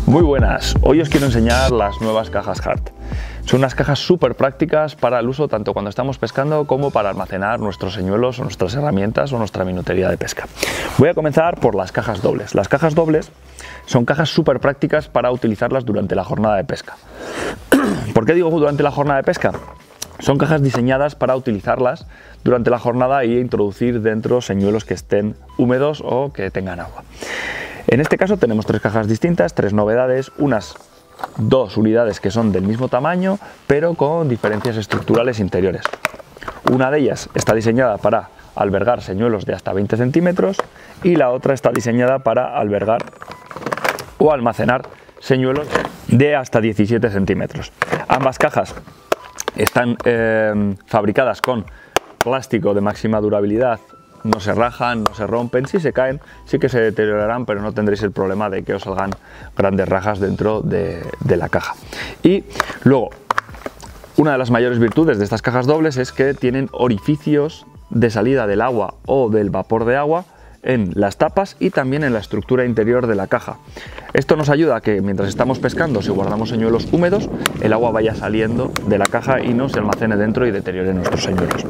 Muy buenas, hoy os quiero enseñar las nuevas cajas Hart. Son unas cajas súper prácticas para el uso tanto cuando estamos pescando como para almacenar nuestros señuelos o nuestras herramientas o nuestra minutería de pesca. Voy a comenzar por las cajas dobles. Las cajas dobles son cajas súper prácticas para utilizarlas durante la jornada de pesca. ¿Por qué digo durante la jornada de pesca? Son cajas diseñadas para utilizarlas durante la jornada e introducir dentro señuelos que estén húmedos o que tengan agua. En este caso tenemos tres cajas distintas, tres novedades, unas dos unidades que son del mismo tamaño pero con diferencias estructurales interiores. Una de ellas está diseñada para albergar señuelos de hasta 20 centímetros y la otra está diseñada para albergar o almacenar señuelos de hasta 17 centímetros. Ambas cajas están fabricadas con plástico de máxima durabilidad. No se rajan, no se rompen, si se caen sí que se deteriorarán, pero no tendréis el problema de que os salgan grandes rajas dentro de la caja. Y luego, una de las mayores virtudes de estas cajas dobles es que tienen orificios de salida del agua o del vapor de agua en las tapas y también en la estructura interior de la caja. Esto nos ayuda a que mientras estamos pescando, si guardamos señuelos húmedos, el agua vaya saliendo de la caja y no se almacene dentro y deteriore nuestros señuelos.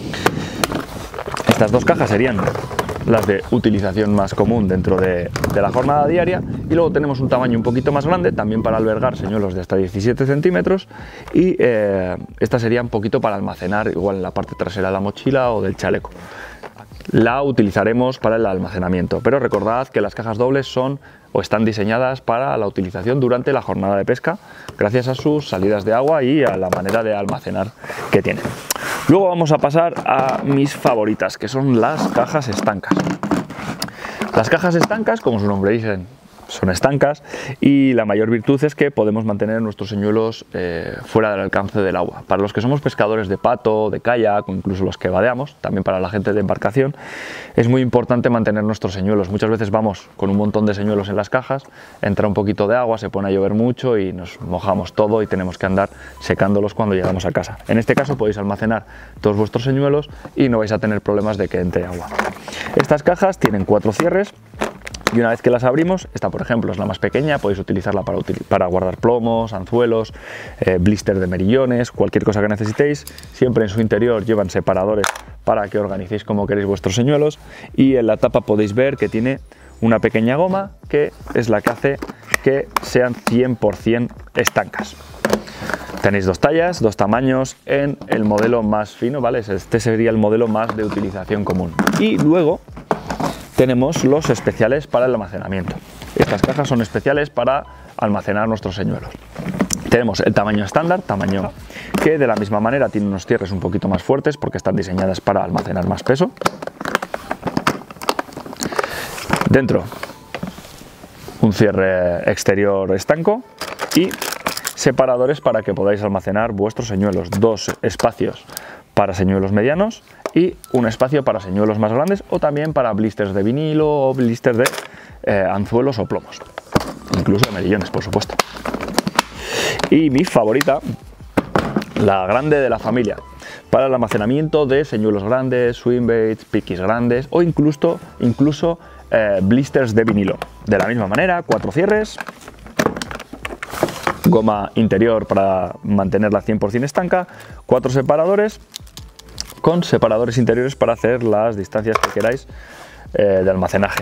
Estas dos cajas serían las de utilización más común dentro de la jornada diaria, y luego tenemos un tamaño un poquito más grande también para albergar señuelos de hasta 17 centímetros y esta sería un poquito para almacenar igual en la parte trasera de la mochila o del chaleco. La utilizaremos para el almacenamiento, pero recordad que las cajas dobles son o están diseñadas para la utilización durante la jornada de pesca gracias a sus salidas de agua y a la manera de almacenar que tienen. Luego vamos a pasar a mis favoritas, que son las cajas estancas. Las cajas estancas, como su nombre dice, son estancas y la mayor virtud es que podemos mantener nuestros señuelos fuera del alcance del agua. Para los que somos pescadores de pato, de kayak o incluso los que vadeamos, también para la gente de embarcación, es muy importante mantener nuestros señuelos. Muchas veces vamos con un montón de señuelos en las cajas, entra un poquito de agua, se pone a llover mucho y nos mojamos todo y tenemos que andar secándolos cuando llegamos a casa. En este caso podéis almacenar todos vuestros señuelos y no vais a tener problemas de que entre agua. Estas cajas tienen 4 cierres. Y una vez que las abrimos, esta por ejemplo es la más pequeña, podéis utilizarla para guardar plomos, anzuelos, blister de merillones, cualquier cosa que necesitéis. Siempre en su interior llevan separadores para que organicéis como queréis vuestros señuelos, y en la tapa podéis ver que tiene una pequeña goma que es la que hace que sean 100% estancas. Tenéis dos tallas, dos tamaños en el modelo más fino, ¿vale? Este sería el modelo más de utilización común. Y luego tenemos los especiales para el almacenamiento. Estas cajas son especiales para almacenar nuestros señuelos. Tenemos el tamaño estándar, tamaño que de la misma manera tiene unos cierres un poquito más fuertes porque están diseñadas para almacenar más peso. Dentro un cierre exterior estanco y separadores para que podáis almacenar vuestros señuelos. Dos espacios para señuelos medianos y un espacio para señuelos más grandes o también para blisters de vinilo o blisters de anzuelos o plomos, incluso de merillones, por supuesto. Y mi favorita, la grande de la familia, para el almacenamiento de señuelos grandes, swimbaits, piquis grandes o incluso blisters de vinilo. De la misma manera, 4 cierres, goma interior para mantenerla 100% estanca, 4 separadores con separadores interiores para hacer las distancias que queráis de almacenaje.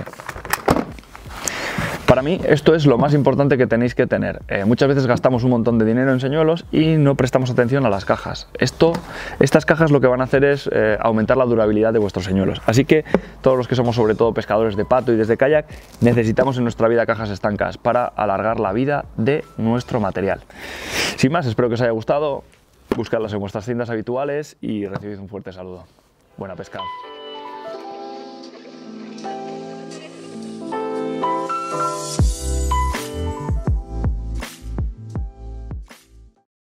Para mí esto es lo más importante que tenéis que tener. Muchas veces gastamos un montón de dinero en señuelos y no prestamos atención a las cajas. Estas cajas lo que van a hacer es aumentar la durabilidad de vuestros señuelos. Así que todos los que somos sobre todo pescadores de pato y desde kayak, necesitamos en nuestra vida cajas estancas para alargar la vida de nuestro material. Sin más, espero que os haya gustado. Buscadlas en vuestras tiendas habituales y recibid un fuerte saludo. Buena pesca.